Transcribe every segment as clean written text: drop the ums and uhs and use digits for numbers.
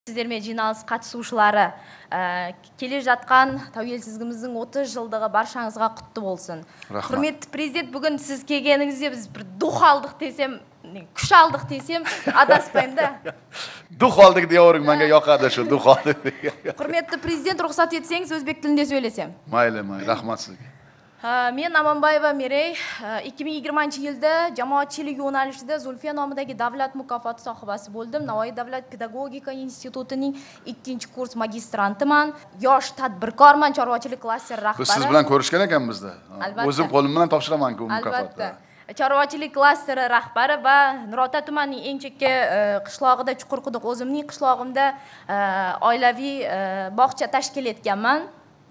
Sizlarga jinoz qatnashuvchilari kelib жатқан тәуелсіздігіміздің 30 жылдығы баршаңызға құтты болсын. Құрметті президент, бүгін сіз келгеніңізде біз бір дух алдық десем, күш алдық десем, адаспаймын да. Дух алдық деуің менге yoqadi shu дух алдық. Құрметті президент, рұқсат етсеңіз өзбек тілінде сөйлесем. Mayli, rahmat sizga. Men Amanbayeva Merey 2020-yilda jamoatchilik yo'nalishida Zulfiya nomidagi davlat mukofoti sohibasi bo'ldim. Navoiy davlat pedagogika institutining 2-kurs magistrantiman. Yosh tadbirkorman, chorvachilik klasteri rahbari. Siz bilan ko'rishgan ekanmizda. O'zim qo'lim bilan topshiraman-ku mukofotni. Chorvachilik klasteri rahbari va Nurota tumanining eng chekka qishlog'ida Chuqurquduq o'zimning qishlog'imda oilaviy bog'cha tashkil etganman.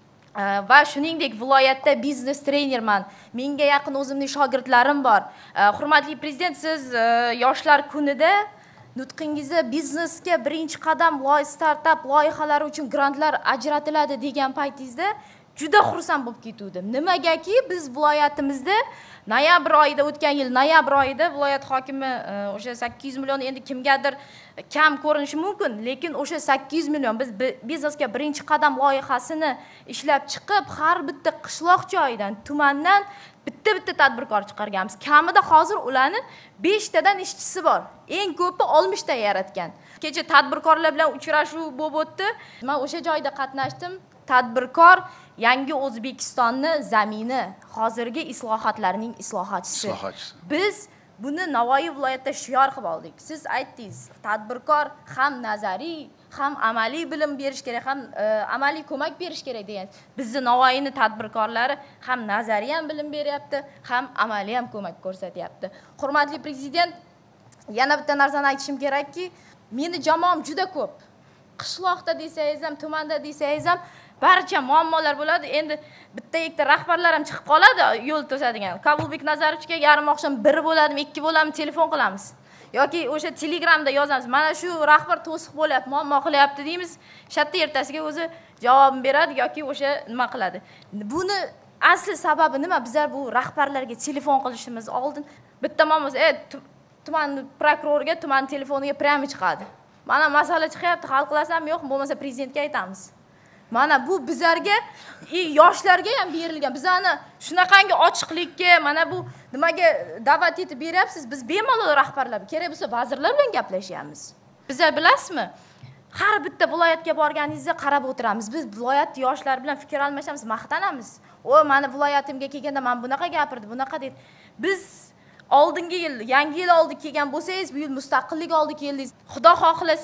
Va shuningdek viloyatda biznes trenerman. Menga yaqin o'zimning shogirdlarim bor. Hurmatli prezident, siz yoshlar kunida nutqingizda biznesga birinchi qadam startup loyihalari uchun grantlar ajratiladi degan paytingizda juda xursand bo'lib ketdim. Nimagaki biz viloyatimizda noyabr oyida o'tgan yil noyabr oyida viloyat hokimi o'sha 800 million endi kimgadir kam ko'rinishi mumkin, lekin o'sha 800 million biz biznesga birinchi qadam loyihasini ishlab chiqib, har bitta qishloq joyidan, tumandan bitta tadbirkor chiqarganmiz. Kamida hozir ularni 5 tadan ishchisi bor. Eng ko'pi 60 ta yaratgan. Kecha tadbirkorlar bilan uchrashuv bo'lib o'tdi. Men o'sha joyda qatnashdim. Tadbirkor yangi O'zbekistonni zamini, hozirgi islohotlarning islohotchisi. Biz buni Navoiy viloyatida shior qilib oldik. Siz aytdingiz, tadbirkor ham nazariy, ham amaliy bilim berish kerak, ham amaliy ko'mak berish kerak degan. Bizning Navoiyning tadbirkorlari ham nazariy ham bilim beryapti, ham amaliy ham ko'mak ko'rsatyapti. Hurmatli prezident, yana bitta narsani aytishim kerakki, meni jamoam juda ko'p. Qishloqda desangiz ham, tumanda desangiz ham barcha muammolar bo'ladi. Endi bitta-ikkita rahbarlar ham chiqib qoladi yo'l to'sadigan. Kabulbek Nazarovga yarim oqshom 1 bo'ladimi, 2 bo'ladimi telefon qilamiz. Yoki o'sha Telegramda yozamiz. Mana shu rahbar to'siq bo'lyapti, muammo qilyapti deymiz. Shatta ertasiga o'zi javob beradi yoki o'sha nima qiladi. Buni asl sababi nima? Bizlar bu rahbarlarga telefon qilishimiz oldin bitta muammosi, tuman prokurorga, tuman telefoniga prami chiqadi. Mana masala chiqyapti, hal qilasam yo'q, bo'lmasa prezidentga aytamiz. Mana bu bizlarga, yoshlarga ham berilgan. Bizani shunaqangi ochiqlikka, mana bu nimaga da'vat etib beryapsiz? Biz bemalol rahbarlar, kerak bo'lsa vazirlar bilan gaplashamiz. Bizlar bilasizmi? Har bitta viloyatga borganingizda qarab o'tiramiz. Biz viloyat yoshlar bilan fikr almashamiz, maqtanamiz. Mani viloyatimga kelganda men bunaqa gapirdi, bunaqa dedi. Biz oldingi yil, yangi yil oldi kelgan bo'lsangiz, bu yil mustaqillik oldi keldingiz. Xudo xohlasa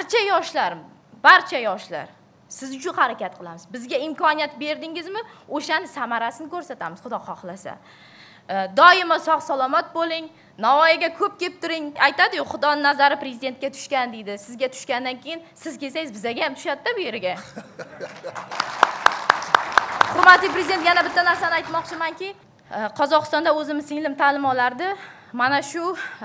barcha yoshlar siz uchun harakat qilamiz. Bizga imkoniyat berdingizmi, o'shani samarasini ko'rsatamiz, Xudo xohlasa. Doimo sog'-salomat bo'ling, Navoiyga ko'p kelib turing. Aytadi-ku, Xudoning nazari prezidentga tushgan deydi. Sizga tushgandan keyin siz kelsangiz bizga ham tushadi-da bu yerga. Hurmatli prezident, yana bitta narsani aytmoqchimanki, Qozog'istonda o'zim singlim ta'lim olardi. Mana shu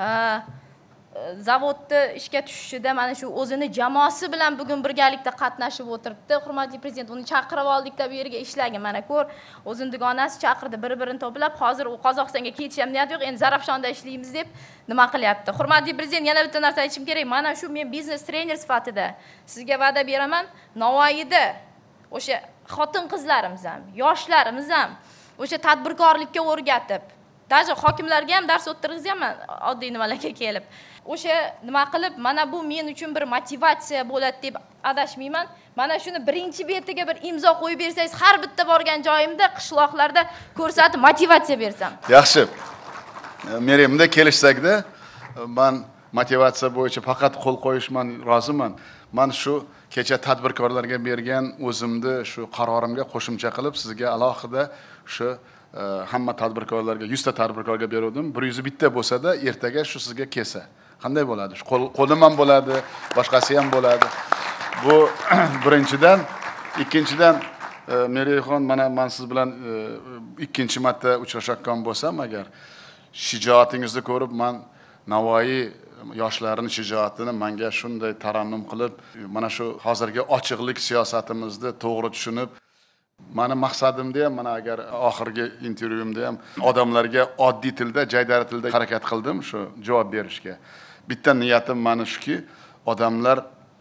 zavodda ishga tushishida mana shu o'zini jamoasi bilan bugun birgalikda qatnashib o'tiribdi. Hurmatli prezident, uni chaqirib oldik-da bu yerga ishlagin. Mana ko'r, o'zining dugonasi chaqirdi, bir-birini to'plab, hozir u Qozog'istonga ketish ham niyati yo'q, endi Zarafshonda ishlaymiz deb nima qilyapti. Hurmatli prezident, yana bitta narsa aytishim kerak. Mana shu men biznes trener sifatida sizga va'da beraman, Navoiyda o'sha xotin-qizlarimiz ham, yoshlarimiz ham o'sha tadbirkorlikka o'rgatib, даже hokimlarga ham dars o'ttirgizganman, oddiy nimalarga kelib. O'sha nima qilib, mana bu men uchun bir motivatsiya bo'ladi deb adashmayman. Mana shuni birinchi betiga bir imzo qo'yib bersangiz, har bitta borgan joyimda, qishloqlarda ko'rsatib motivatsiya bersam. Yaxshi. Meremda kelishsakda, men motivatsiya bo'yicha faqat qo'l qo'yishman, roziman. Men shu kecha tadbirkorlarga bergan o'zimni shu qarorimga qo'shimcha qilib, sizga alohida shu hamma tadbirkorlarga 100 ta tadbirkorga berdim. 100 bitta bo'lsa-da, ertaga shu sizga kelsa, qanday bo'ladi? Shu qo'lim ham bo'ladi, boshqasi ham bo'ladi. Bu birinchidan, ikkinchidan Mereyxon, mana men siz bilan ikkinchi marta uchrashayotgan bo'lsam, agar shijoatingizni ko'rib, men Navoiy yoshlarining shijoatini menga shunday tarannum qilib, mana shu hozirgi ochiqlik siyosatimizni to'g'ri tushunib, mani maqsadimda ham, mana agar oxirgi intervyumda ham odamlarga oddiy tilda, jaydari tilda harakat qildim shu javob berishga. Bitta niyatim mana shuki, odamlar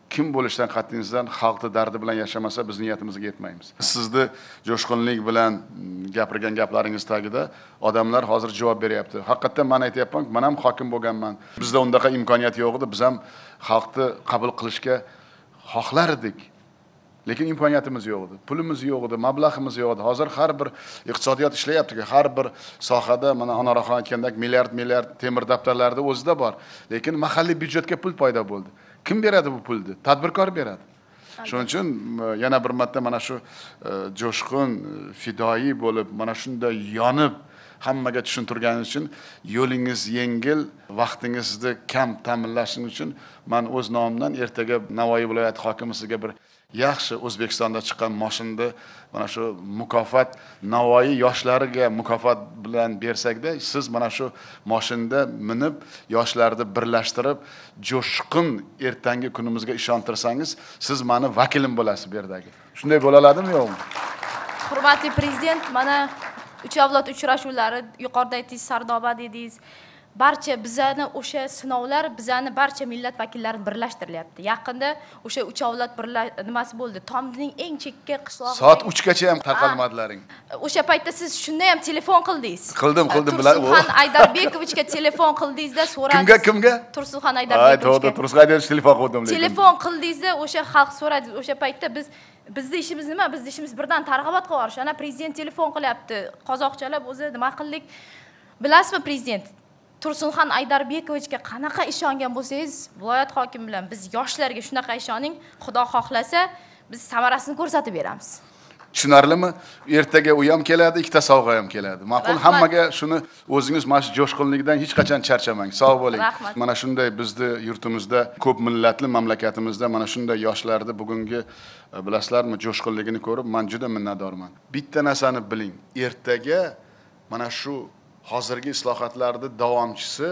kim bo'lishdan qat'iyatdan xalqning dardi bilan yashamasa biz niyatimizga yetmaymiz. Sizni jo'shqinlik bilan gapirgan gaplaringiz tagida odamlar hozir javob beryapti. Haqiqatan men aytayapman, men ham hokim bo'lganman. Bizda undaqa imkoniyat yo'q edi. Biz ham xalqni qabul qilishga xohlardik. Lekin imkoniyatimiz yo'q edi, pulimiz yo'q edi, mablag'imiz yo'q edi. Hozir har bir iqtisodiyot ishlayapti-ku, har bir sohada mana Anoraxon aytgandek milliard temir daftarlarda o'zida bor. Lekin mahalliy byudjetga pul paydo bo'ldi. Kim beradi bu pulni? Tadbirkor beradi. Shuning uchun yana bir marta mana shu jo'shqin, fidoyi bo'lib, mana shunday yonib hammaga tushuntirganingiz uchun, yo'lingiz yengil, vaqtingizni kam ta'minlashingiz uchun men o'z nomimdan ertaga Navoiy viloyati hokimi sizga bir yaxshi O'zbekistonda chiqqan mashinani mana shu mukofot Navoiy yoshlariga mukofot bilan bersakda, siz mana shu mashinada minib, yoshlarni birlashtirib, jo'shqin ertangi kunimizga ishontirsangiz, siz meni vakilim bo'lasiz bu yerdagi. Shunday bo'la oladimi, yo'qmi? Hurmatli prezident, mana 3 avlod uchrashuvlari, yuqorida aytdingiz, Sardoba dedingiz. Barcha bizani o'sha sinovlar bizani barcha millat vakillarini birlashtirilyapti. Yaqinda o'sha 3 avlod nimasi bo'ldi. Tomdining eng chekka qishlog'i. Soat 3 gacha ham tarqalmadilaring. O'sha paytda siz shunda ham telefon qildingiz. Qildim bilan. Tursunxon Aydarbekovichga telefon qildingizda so'radingiz. Kimga? Tursunxon Aydarbekovichga. Tursunxon Aydarbekovich telefon qildim lekin. Telefon qildingizda o'sha xalq so'radi. O'sha paytda bizni ishimiz nima? Bizni ishimiz birdan targ'ibot qilib, ana prezident telefon qilyapti. Qozoqchalab o'zi nima qildik? Bilasizmi prezident? Tursunxon Aydarbekovichga qanaqa ishongan bo'lsangiz, viloyat hokimi bilan biz yoshlarga shunaqa ishoning, Xudo xohlasa, biz samarasini ko'rsatib beramiz. Tushunarlimi? Ertaga u ham keladi, ikkita sovg'a ham keladi. Ma'qul, hammaga shuni o'zingiz mana shu jo'shqinlikdan hech qachon charchamang. Sog' bo'ling. Mana shunday bizni yurtimizda, ko'p millatli mamlakatimizda mana shunday yoshlarni bugungi bilasizlarmi, jo'shqinligini ko'rib, men juda minnatdorman. Bitta narsani biling, ertaga mana shu hozirgi islohotlarning davomchisi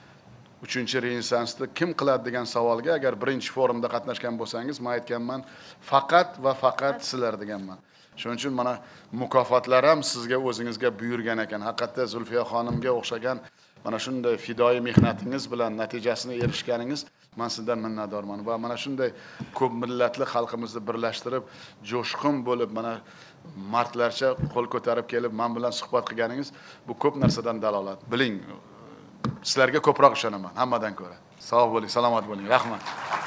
3-renessansni kim qiladi degan savolga agar birinchi forumda qatnashgan bo'lsangiz, men aytganman, faqat va faqat sizlar deganman. Shuning uchun mana mukofotlar ham sizga o'zingizga buyurgan ekan. Haqiqatda Zulfiya xonimga o'xshagan mana shunday fidoyi mehnatingiz bilan natijasini erishganingiz, men sizdan minnatdorman va mana shunday ko'p millatli xalqimizni birlashtirib, jo'shqin bo'lib, mana martlarcha qo'l ko'tarib kelib, men bilan suhbat qilganingiz bu ko'p narsadan dalolat. Biling, sizlarga ko'proq ishonaman, hammadan ko'ra. Sog' bo'ling, salomat bo'ling. Rahmat.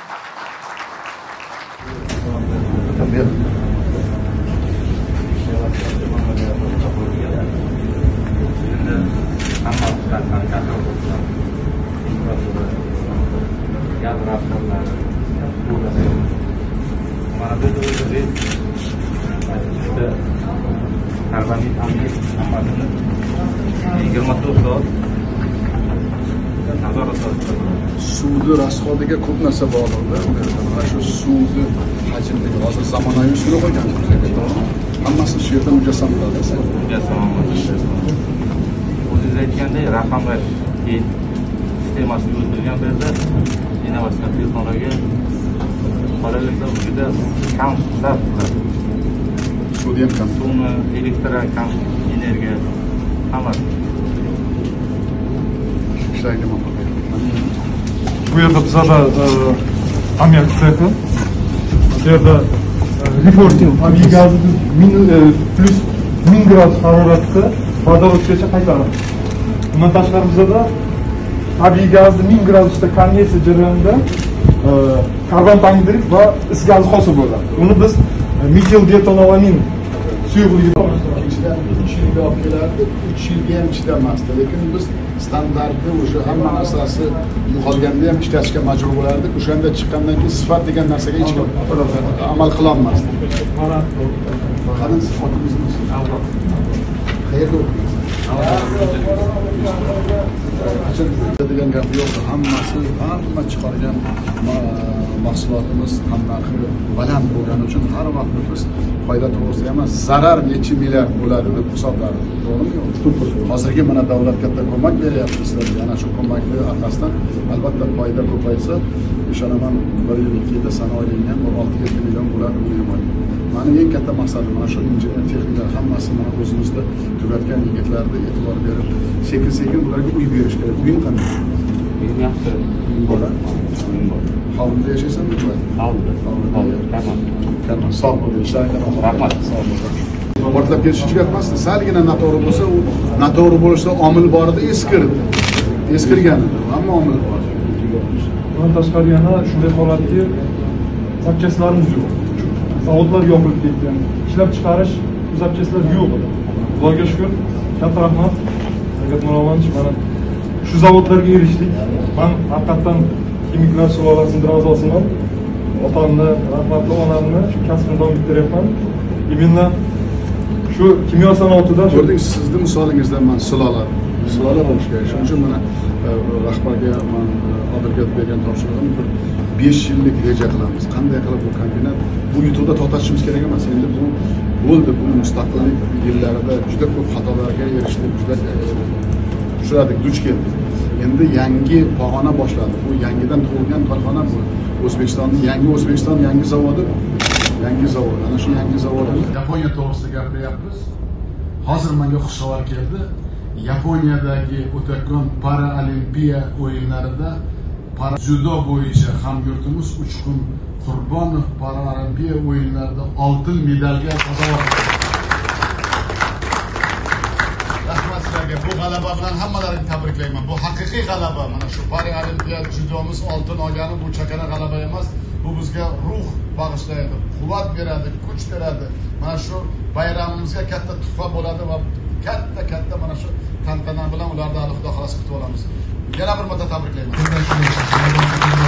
Suvni rasxodiga ko'p narsa bog'liqda. Mana shu suvni hajmligi hozir zamonaviy usulga qo'yganmiz. Hammasi shu yerda mujassam bo'ladi. O'zingiz aytgandek, raqamlar sistemasi o'zgargan yerda innovatsion texnologiya qoralikda juda kam sarf qiladi. Suvni ham kam, suvni, elektr kam, energiya hammasi. Ishlaydi mana. Bu yerda bizada amyak sexi, bu yerda reporting tabiiy gazni plus 1000 gradus haroratda vodorodgacha qaytaradi. Bundan tashqari bizada tabiiy gazni 1000 gradusda konversiya jarayonida karbon angidrid va is gazi hosil bo'ladi. Uni biz metil detonolamin suyuqligida 3 yilga olib kelardi, 3 yilga ham chidamasdi. Lekin biz standartni o'sha hamma narsasi yo'qolganda ham ishlatishga majbur bo'lardik. O'shanda chiqqandan keyin sifat degan narsaga hech kim amal qila olmasdi. Qani sifatimizni qayerda o'qiysiz? Degan gap yo'q. Hamma chiqargan mahsulotimiz ham narxi baland bo'lgani uchun har vaqt biz foyda to'g'risida emas, zarar necha milliard bo'ladi deb hisoblardik. To'g'rimi? Hozirgi mana davlat katta ko'mak beryapti sizlarga. Ana shu ko'makni asosdan albatta foyda ko'paysa, ishonaman 1 yil 2 yilda sanoqli ham 6-7 million bo'ladi bu ham. Meni eng katta maqsadim mana shu injener texniklar hammasi mana o'zimizda tugatgan yigitlarga e'tibor berib, sekin-sekin ularga uy berish kerak. Uyim qanday? Uyim yaxshi. Bola. Uyim bor. Hovlida yashaysanmi? Hovlida. Tamam. Tamam, sog' bo'ling, ishlaringlar oxir. Rahmat. Sog' bo'ling. Portlab ketish gap emasdi. Salgina noto'g'ri bo'lsa, u noto'g'ri bo'lishda omil bor edi, eskirdi. Eskirgan edi, ammo omil bor. Bundan tashqari yana shunday holatki, zapchastlarimiz yo'q. Zavodlar yopilib ketgan. Ishlab chiqarish zapchastlar yo'q edi. Xudoga shukr, katta rahmat. Shavkat Miromonovich, mana shu zavodlarga erishdik. Men haqiqatan kimiklar sulolasining a'zosiman. Otamni, rahmatli onamni shu kasbini davom ettiryapman. Именно shu kimyo sanoatida Ko'rdingiz, sizni misolingizdan men sulola bo'lishga, shuning uchun mana rahbarga men Odilga bergan topshirig'im bir 5 yillik reja qilamiz. Qanday qilib bu kombinat bu yutuqda to'xtatishimiz kerak emas. Endi bu bo'ldi, bu mustaqillik yillarida juda ko'p xatolarga erishdik, juda uchradik, duch keldik. Endi yangi pog'ona boshladi. Bu yangidan tug'ilgan korxona bu. O'zbekistonning yangi zavodi. Yangi zavod. Ana shu yangi zavodni Yaponiya to'g'risida gapiryapmiz. Hozir menga xushxabar keldi. Yaponiyadagi o'tayotgan Paralimpiya o'yinlarida dzyudo bo'yicha hamyurtimiz Uchqun Qurbonov Paralimpiya o'yinlarida oltin medalga sazovor bo'ldi. Rahmat sizlarga. Bu g'alaba bilan hammalarini tabriklayman. Bu haqiqiy g'alaba. Mana shu Paralimpiya dzyudomiz oltin olgani bu chakana g'alaba emas. Bu bizga ruh bag'ishlaydi, quvvat beradi, kuch beradi. Mana shu bayramimizga katta tuhfa bo'ladi va katta mana shu tantana bilan ularni Alloh xudo xolos kutib olamiz. Yana bir marta tabriklayman.